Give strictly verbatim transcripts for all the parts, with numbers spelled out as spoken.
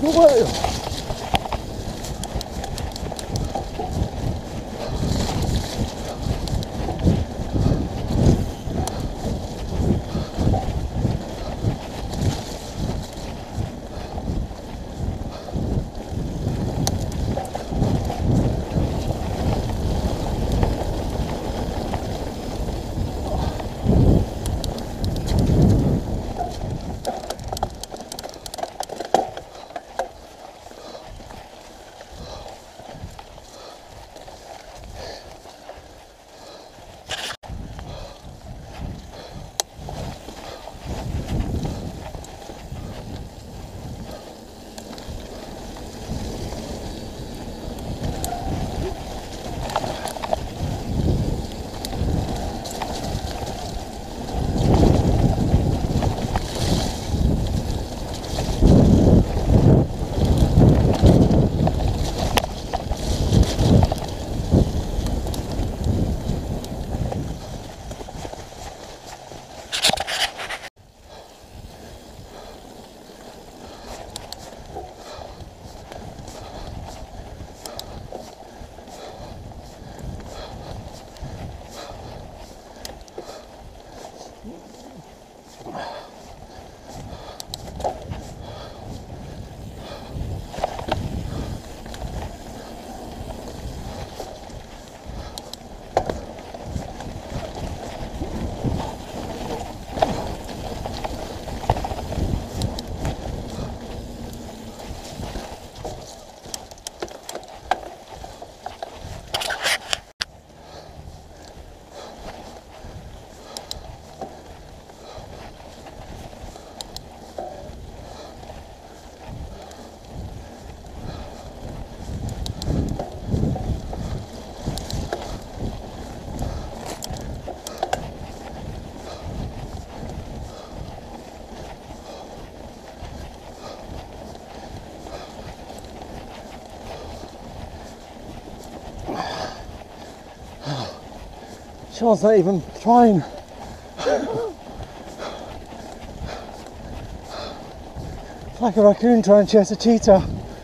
Whoa. Shawn's not even trying. It's like a raccoon trying to chase a cheetah.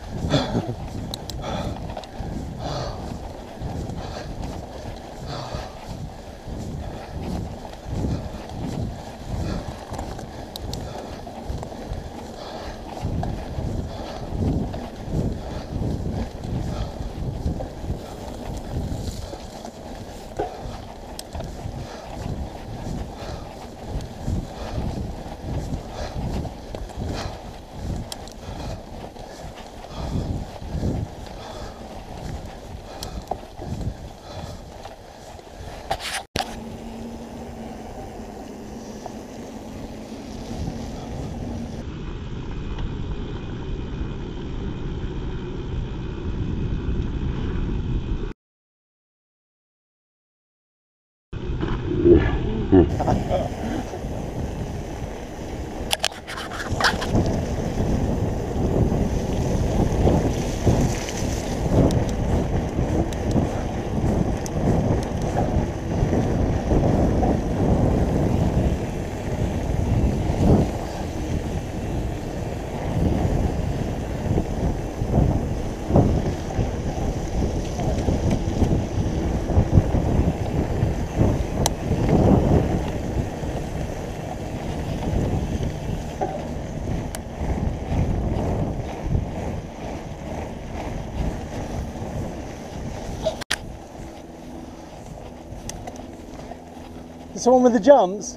It's the one with the jumps.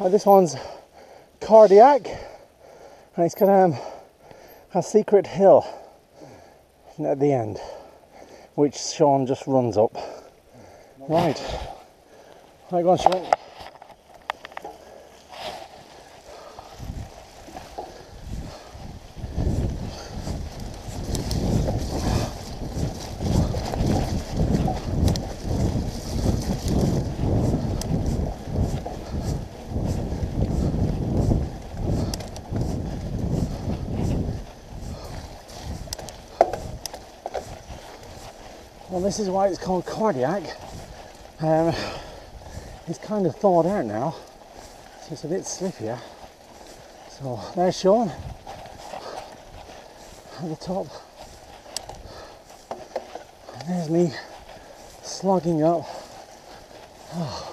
Right, this one's cardiac, and it's got um, a secret hill at the end, which Shawn just runs up. Right, right, go on, Shawn. Well, this is why it's called cardiac. Um, it's kind of thawed out now, so it's a bit slippier. So there's Shawn at the top, and there's me slogging up. Oh.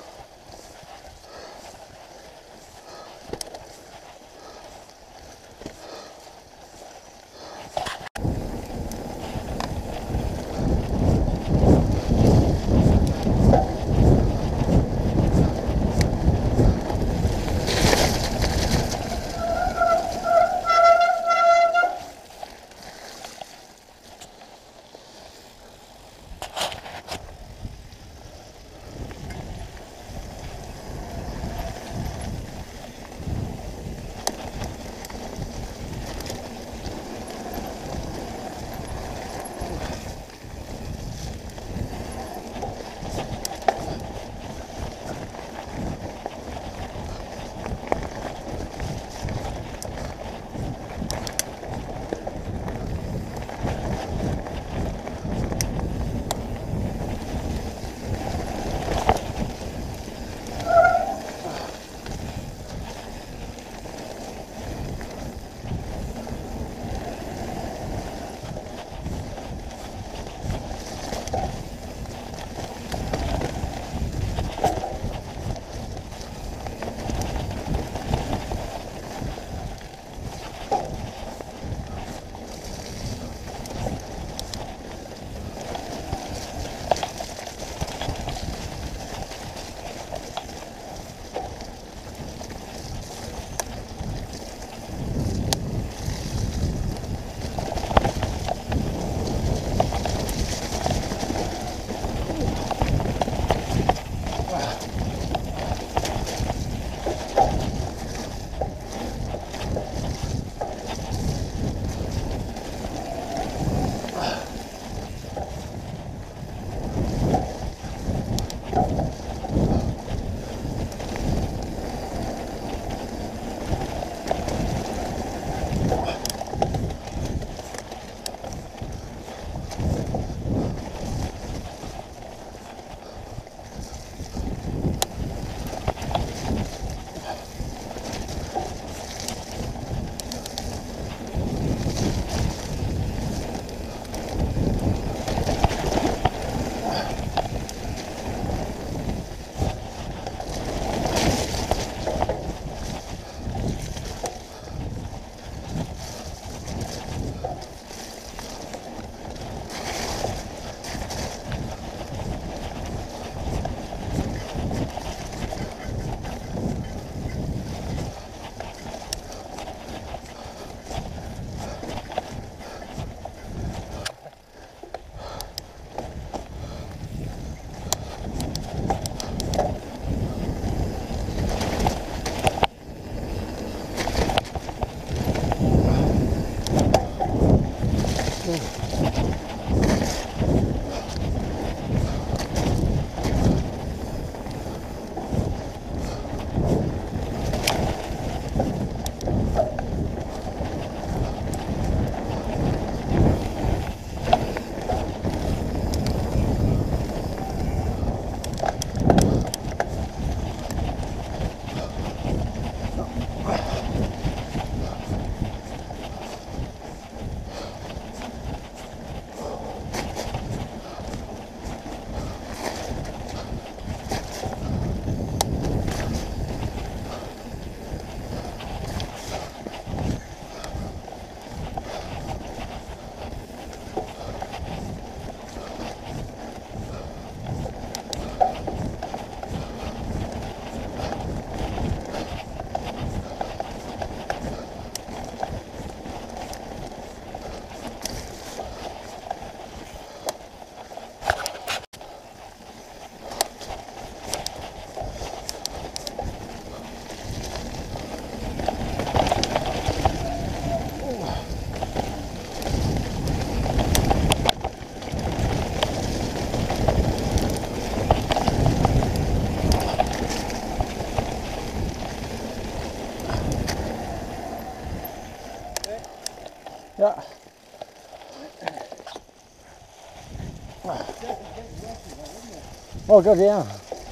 Oh god, yeah.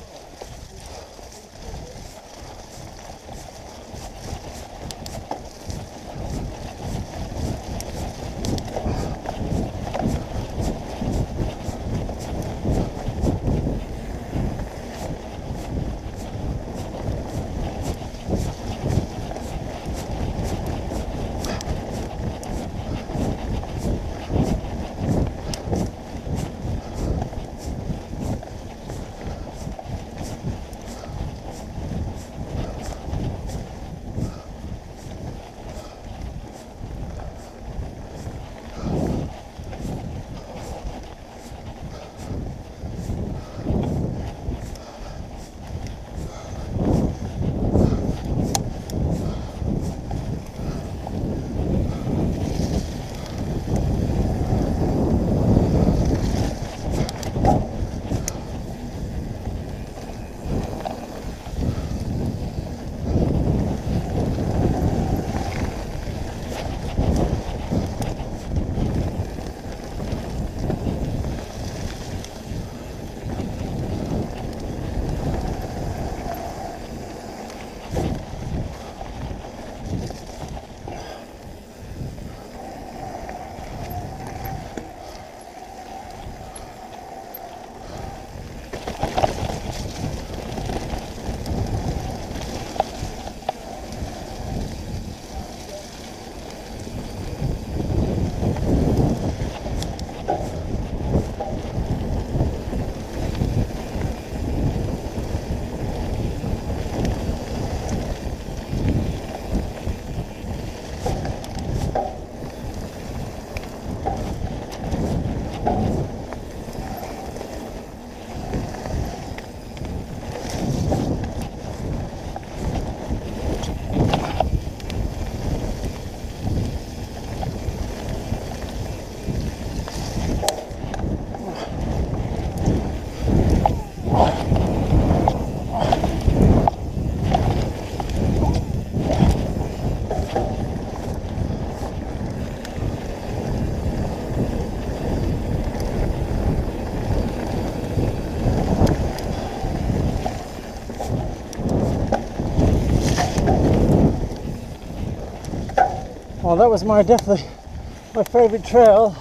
Well, that was my definitely my favourite trail.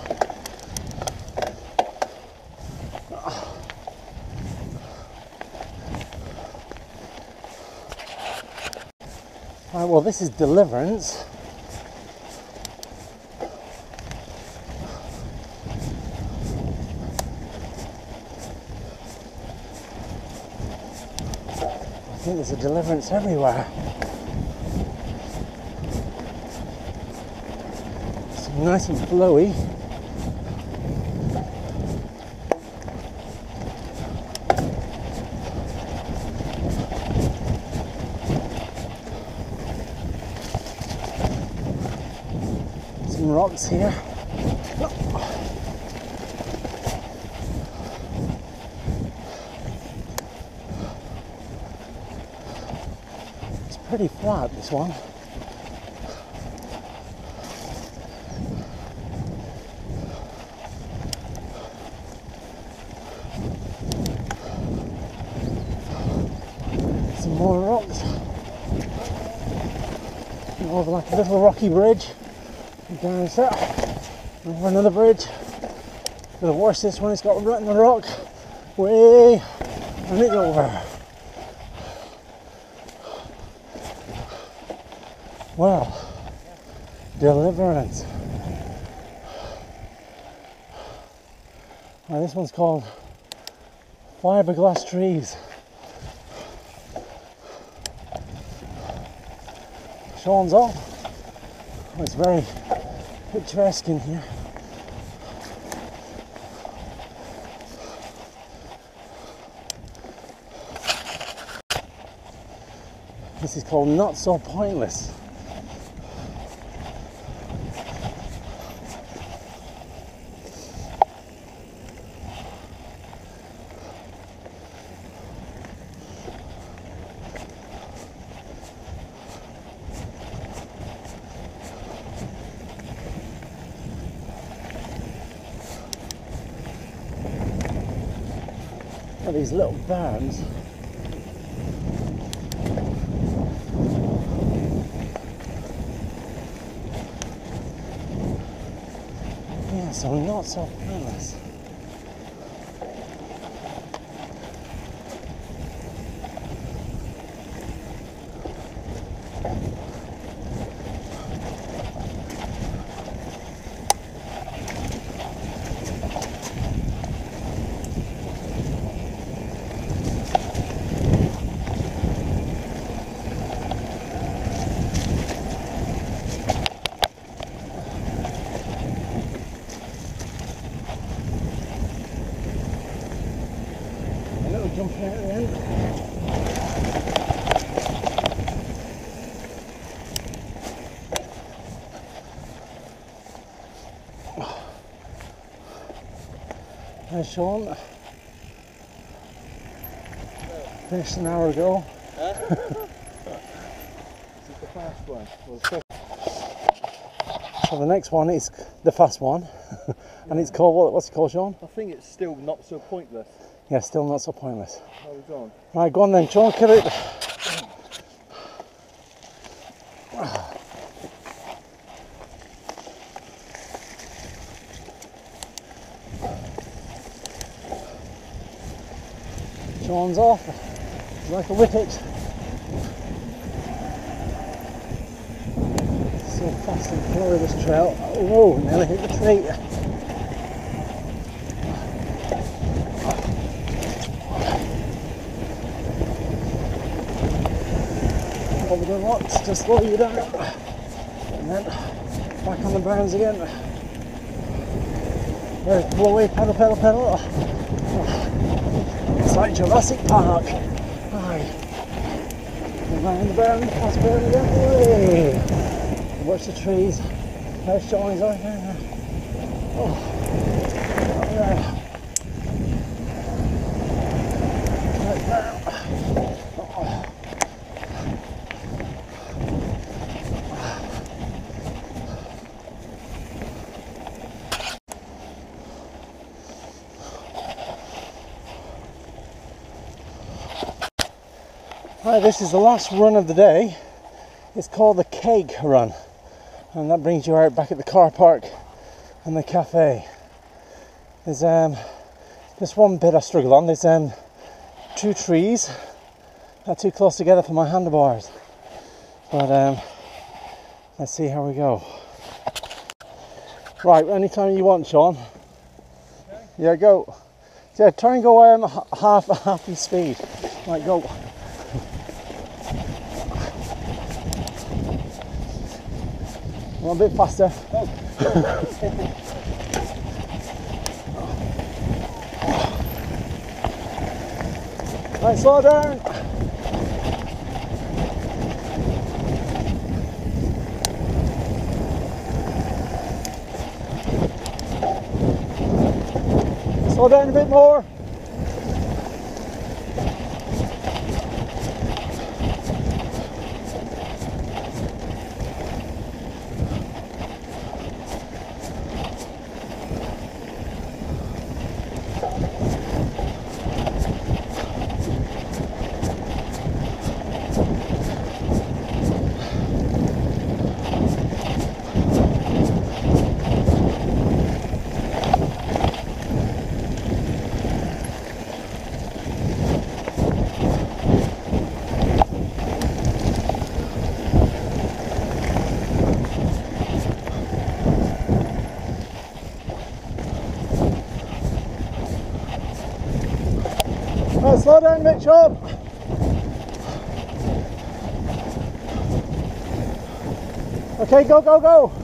Right, well, this is Deliverance. I think there's a Deliverance everywhere. It's nice and flowy. Some rocks here. It's pretty flat, this one. Some more rocks. Over like a little rocky bridge. Down that. Over another bridge. The worst, this one, it's got a rut in the rock. Way and it's over. Well, Deliverance. Now, this one's called Fiberglass Trees. Shawn's off. Oh, it's very picturesque in here. This is called Not So Pointless. at these little barns. Yeah, so not so pointless. Jumping out at the end. There's Shawn. Finished an hour ago. Huh? This is the fast one. Well, the so the next one is the fast one, and it's called what? What's it called, Shawn? I think it's still not so pointless. Yeah, still not so pointless. Hold on. Right, go on then, Shawn, kill it. Shawn's off, like a whippet. So fast and furious this trail. Oh, nearly hit the tree. What we're going to want to slow you down, and then back on the barns again. There's pull away, pedal, pedal, pedal. It's like Jurassic Park. Aye. Around the barn, past the barn again. Away. Watch the trees. There's Shawn's over there. Oh. Oh yeah. Right there. Oh. Right, this is the last run of the day. It's called the Cake Run, and that brings you out back at the car park and the cafe. There's um, just one bit I struggle on. There's um, two trees that are too close together for my handlebars, but um, let's see how we go. Right, anytime you want, Shawn. Okay. Yeah, go. Yeah, try and go um, half half your speed. Right, go. One bit faster. Oh. Right, slow down. Slow down a bit more. Right, slow down a bit, Shawn. Okay, go, go, go.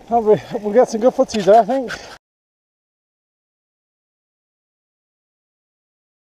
We'll get some good footage there, I think.